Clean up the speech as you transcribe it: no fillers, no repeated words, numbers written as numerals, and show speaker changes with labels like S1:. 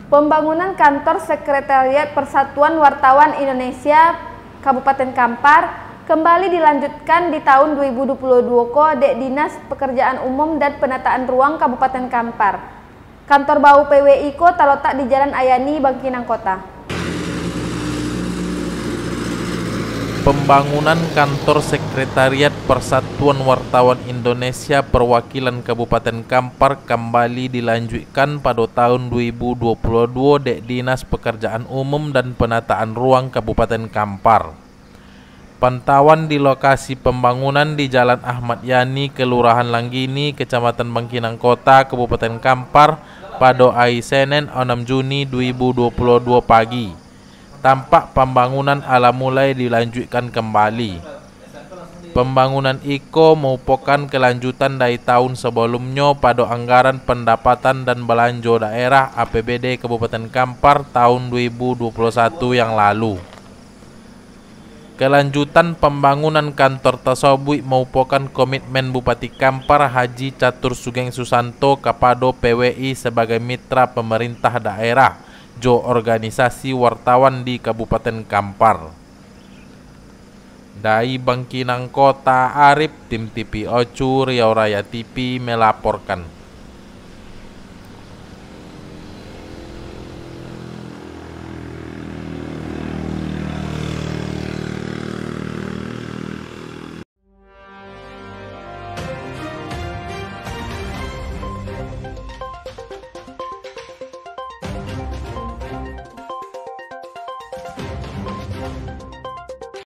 S1: Pembangunan kantor Sekretariat Persatuan Wartawan Indonesia Kabupaten Kampar kembali dilanjutkan di tahun 2022 Dek Dinas Pekerjaan Umum dan Penataan Ruang Kabupaten Kampar. Kantor baru PWI terletak di Jalan Ayani, Bangkinang Kota.
S2: Pembangunan kantor Sekretariat Persatuan Wartawan Indonesia Perwakilan Kabupaten Kampar kembali dilanjutkan pada tahun 2022 Dek Dinas Pekerjaan Umum dan Penataan Ruang Kabupaten Kampar. Pantauan di lokasi pembangunan di Jalan Ahmad Yani, Kelurahan Langgini, Kecamatan Bangkinang Kota, Kabupaten Kampar pada hari Senin 6 Juni 2022 pagi. Tampak pembangunan ala mulai dilanjutkan kembali. Pembangunan IKO merupakan kelanjutan dari tahun sebelumnya pada anggaran pendapatan dan belanja daerah APBD Kabupaten Kampar tahun 2021 yang lalu. Kelanjutan pembangunan kantor tersebut merupakan komitmen Bupati Kampar Haji Catur Sugeng Susanto kepada PWI sebagai mitra pemerintah daerah organisasi wartawan di Kabupaten Kampar. Dari Bangkinang Kota, Arif, Tim TV Ocu, Riau Raya TV melaporkan.